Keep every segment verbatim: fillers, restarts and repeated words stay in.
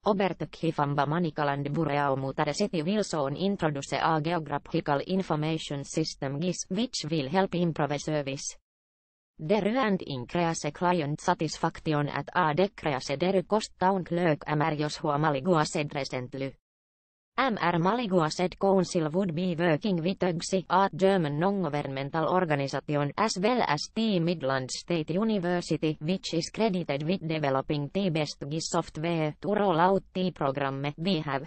Obertökifamba Manikaland Bureaumu the city will soon introduce a geographical information system G I S, which will help improve service. Deru and increase client satisfaction at a decrease deru cost town clerk Mr Joshua Maligua said recently. Mr Maligua said council would be working with U G S I, a German non-governmental organization, as well as the Midland State University, which is credited with developing the best G I S software to roll out the program. We have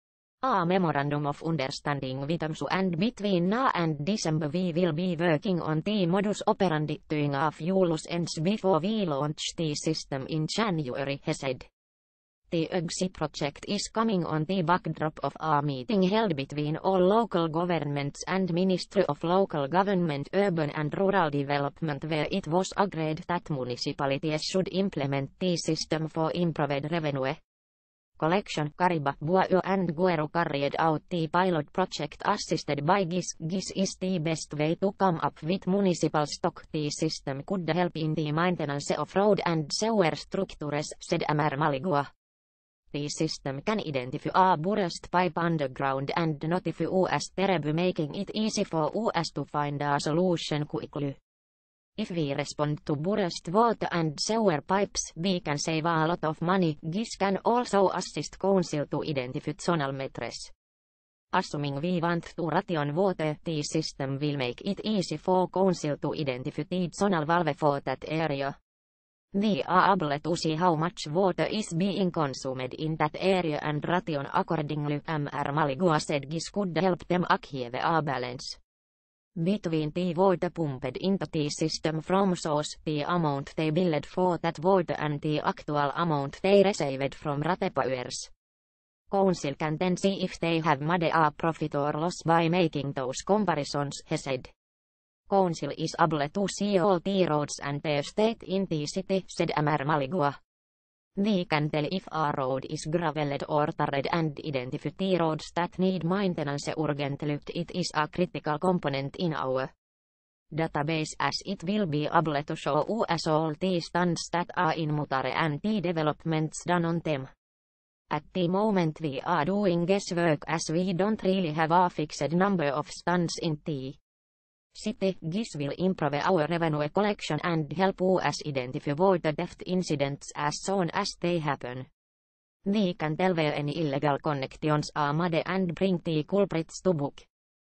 a memorandum of understanding with U G S I, and between now and December we will be working on the modus operandi doing a few loose ends before we launch the system in January, he said. The U G S I project is coming on the backdrop of a meeting held between all local governments and Ministry of Local Government, Urban and Rural Development, where it was agreed that municipalities should implement the system for improved revenue collection. Kariba, Buoyo and Guero carried out the pilot project assisted by G I S. G I S is the best way to come up with municipal stock. The system could help in the maintenance of road and sewer structures, said Mr Maligua. The system can identify a burst pipe underground and notify U S Terebu, making it easy for U S to find a solution quickly. If we respond to burst water and sewer pipes, we can save a lot of money. G I S can also assist council to identify zonal metres. Assuming we want to ration water, the system will make it easy for council to identify the zonal valve for that area. We are able to see how much water is being consumed in that area and ration accordingly. Mr Maligua said G I S could help them achieve a balance between the water pumped into the system from source, the amount they billed for that water, and the actual amount they received from ratepayers. Council can then see if they have made a profit or loss by making those comparisons, he said. Council is able to see all the roads and their state in the city, said Mr Maligua. We can tell if a road is gravelled or tarred and identify the roads that need maintenance urgently. It is a critical component in our database, as it will be able to show U S all the stands that are in Mutare and the developments done on them. At the moment we are doing guesswork as we don't really have a fixed number of stands in the city. G I S will improve our revenue collection and help U S identify water theft incidents as soon as they happen. We can tell where any illegal connections are made and bring the culprits to book.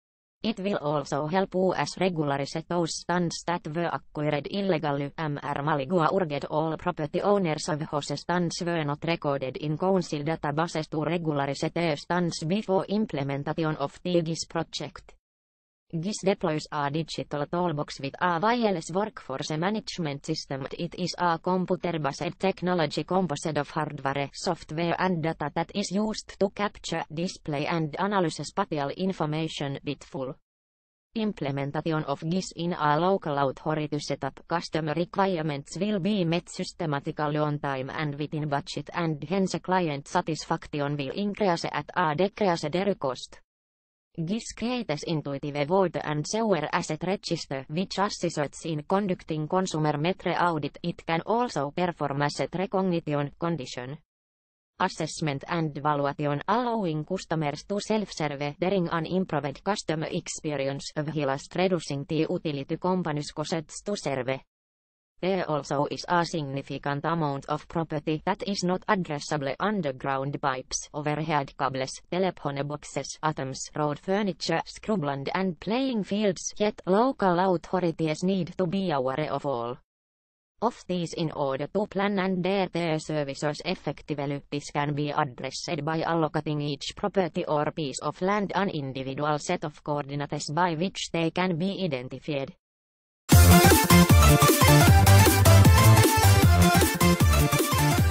It will also help U S regularize those stands that were acquired illegally. Mr Maligua urged all property owners of whose stands were not recorded in council databases to regularize their stands before implementation of the G I S project. G I S deploys a digital toolbox with a wireless workforce management system. It is a computer-based technology composed of hardware, software and data that is used to capture, display and analyze spatial information with full implementation of G I S in a local authority setup. Customer requirements will be met systematically on time and within budget, and hence client satisfaction will increase at a decrease their cost. G I S creates intuitive water and sewer asset register, which assists in conducting consumer metre audit. It can also perform asset recognition, condition assessment and valuation, allowing customers to self-serve during an improved customer experience, whilst reducing the utility company's costs to serve. There also is a significant amount of property that is not addressable: underground pipes, overhead cables, telephone boxes, atoms, road furniture, scrubland and playing fields. Yet local authorities need to be aware of all of these in order to plan and dare their services effectively. This can be addressed by allocating each property or piece of land an individual set of coordinates by which they can be identified. Thank you.